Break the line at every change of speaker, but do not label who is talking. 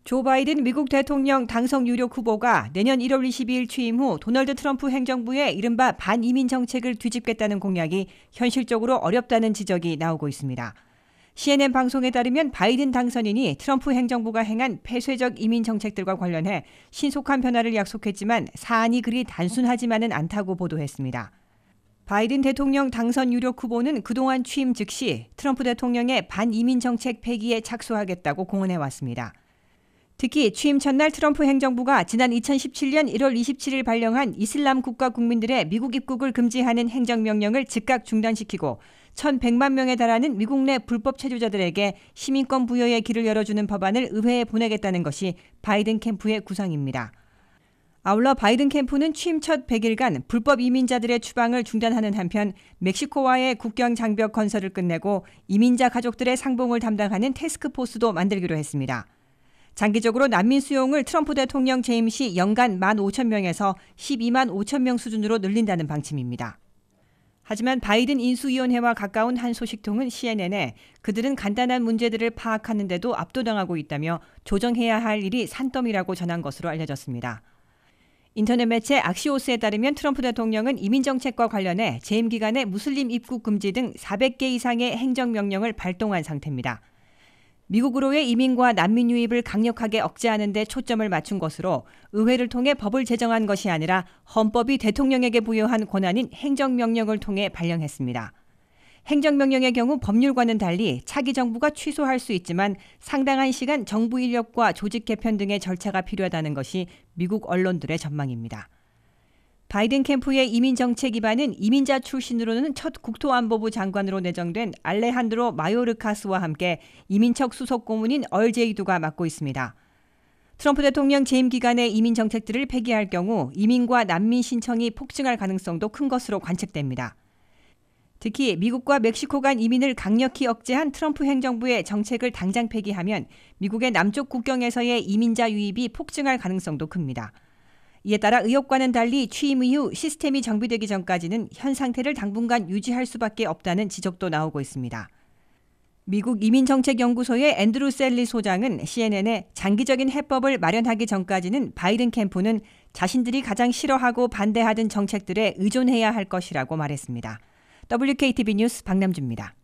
조 바이든 미국 대통령 당선 유력 후보가 내년 1월 22일 취임 후 도널드 트럼프 행정부의 이른바 반이민 정책을 뒤집겠다는 공약이 현실적으로 어렵다는 지적이 나오고 있습니다. CNN 방송에 따르면 바이든 당선인이 트럼프 행정부가 행한 폐쇄적 이민 정책들과 관련해 신속한 변화를 약속했지만 사안이 그리 단순하지만은 않다고 보도했습니다. 바이든 대통령 당선 유력 후보는 그동안 취임 즉시 트럼프 대통령의 반이민 정책 폐기에 착수하겠다고 공언해왔습니다. 특히 취임 첫날 트럼프 행정부가 지난 2017년 1월 27일 발령한 이슬람 국가 국민들의 미국 입국을 금지하는 행정명령을 즉각 중단시키고 1,100만 명에 달하는 미국 내 불법 체류자들에게 시민권 부여의 길을 열어주는 법안을 의회에 보내겠다는 것이 바이든 캠프의 구상입니다. 아울러 바이든 캠프는 취임 첫 100일간 불법 이민자들의 추방을 중단하는 한편 멕시코와의 국경 장벽 건설을 끝내고 이민자 가족들의 상봉을 담당하는 태스크포스도 만들기로 했습니다. 장기적으로 난민 수용을 트럼프 대통령 재임 시 연간 15,000명에서 12만 5천 명 수준으로 늘린다는 방침입니다. 하지만 바이든 인수위원회와 가까운 한 소식통은 CNN에 그들은 간단한 문제들을 파악하는 데도 압도당하고 있다며 조정해야 할 일이 산더미라고 전한 것으로 알려졌습니다. 인터넷 매체 악시오스에 따르면 트럼프 대통령은 이민 정책과 관련해 재임 기간에 무슬림 입국 금지 등 400개 이상의 행정명령을 발동한 상태입니다. 미국으로의 이민과 난민 유입을 강력하게 억제하는 데 초점을 맞춘 것으로 의회를 통해 법을 제정한 것이 아니라 헌법이 대통령에게 부여한 권한인 행정명령을 통해 발령했습니다. 행정명령의 경우 법률과는 달리 차기 정부가 취소할 수 있지만 상당한 시간 정부 인력과 조직 개편 등의 절차가 필요하다는 것이 미국 언론들의 전망입니다. 바이든 캠프의 이민 정책 기반은 이민자 출신으로는 첫 국토안보부 장관으로 내정된 알레한드로 마요르카스와 함께 이민척 수석 고문인 얼제이두가 맡고 있습니다. 트럼프 대통령 재임 기간에 이민 정책들을 폐기할 경우 이민과 난민 신청이 폭증할 가능성도 큰 것으로 관측됩니다. 특히 미국과 멕시코 간 이민을 강력히 억제한 트럼프 행정부의 정책을 당장 폐기하면 미국의 남쪽 국경에서의 이민자 유입이 폭증할 가능성도 큽니다. 이에 따라 의혹과는 달리 취임 이후 시스템이 정비되기 전까지는 현 상태를 당분간 유지할 수밖에 없다는 지적도 나오고 있습니다. 미국 이민정책연구소의 앤드루 셀리 소장은 CNN에 장기적인 해법을 마련하기 전까지는 바이든 캠프는 자신들이 가장 싫어하고 반대하던 정책들에 의존해야 할 것이라고 말했습니다. WKTV 뉴스 박남주입니다.